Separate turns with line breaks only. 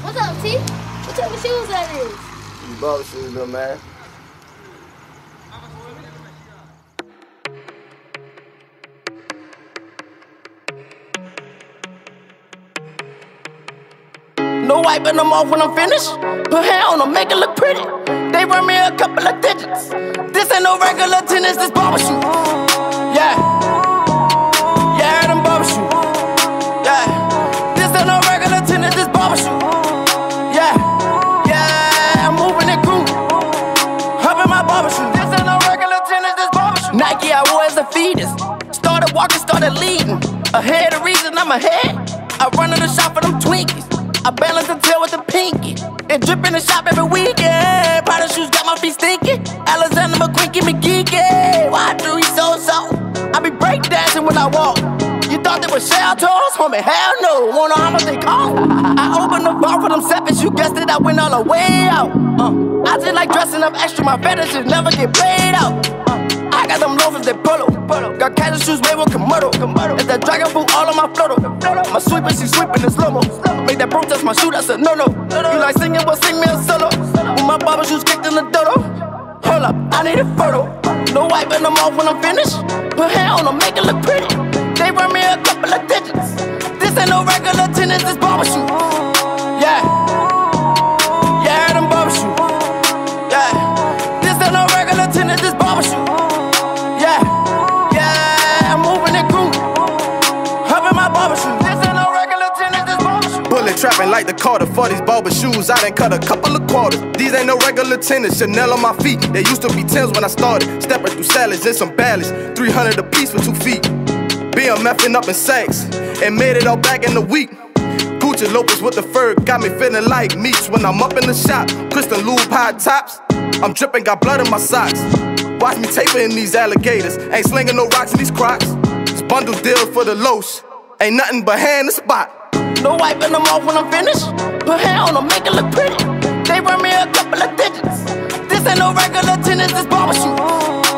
What's up, T? What type of shoes that is?
These barber shoes, little man.
No wiping them off when I'm finished. Put hair on them, make it look pretty. They run me a couple of digits. This ain't no regular tennis, this barber shoes. Yeah. Yeah, them barber shoes. Yeah. This ain't no regular tennis, this barber shoes. Yeah. Yeah, I'm moving it cool. Up in my barber shoes. This ain't no regular tennis, this barber shoes. Nike I wore as a fetus. Started walking, started leading. Ahead the reason I'm ahead. I run in the shop for them Twinkies. I balance the tail with the pinky. It drip in the shop every weekend. Prada shoes got my feet stinking. Alexander McQueen keep me geeky. Why do he so? I be breakdancing when I walk. You thought they were shell toes? Homie, hell no. Wanna know how much they cost? I opened the bar for them sevens. You guessed it, I went all the way out. I just like dressing up extra. My fetishes never get played out. I got them loafers that pull up. Got casual shoes made with Komodo. It's that dragon fruit all on my floato. My sweeper, she sweeping in slow-mo. Make that protest my shoe, that's a no-no. You like singing, well sing me a solo. With my barber shoes kicked in the dodo. Hold up, I need a photo. No wiping them off when I'm finished. Put hair on them, make it look pretty. They run me a couple of digits. This ain't no regular tennis, this barber shoes. Yeah. Yeah, them barber shoes. Yeah. This ain't no regular tennis, this barber shoes.
Bullet trapping like the Carter for these barber shoes. I done cut a couple of quarters. These ain't no regular tennis. Chanel on my feet. They used to be 10s when I started. Stepping through salads and some ballads. 300 a piece for 2 feet. BMFing up in sacks and made it all back in the week. Gucci Lopez with the fur got me feeling like Meeks when I'm up in the shop. Kristen Lube high tops. I'm dripping, got blood in my socks. Watch me taping these alligators. Ain't slinging no rocks in these Crocs. This bundle deal for the lows. Ain't nothing but hand the spot.
No wiping them off when I'm finished. Put hair on them, make it look pretty. They run me a couple of digits. This ain't no regular tennis, this barber shoes.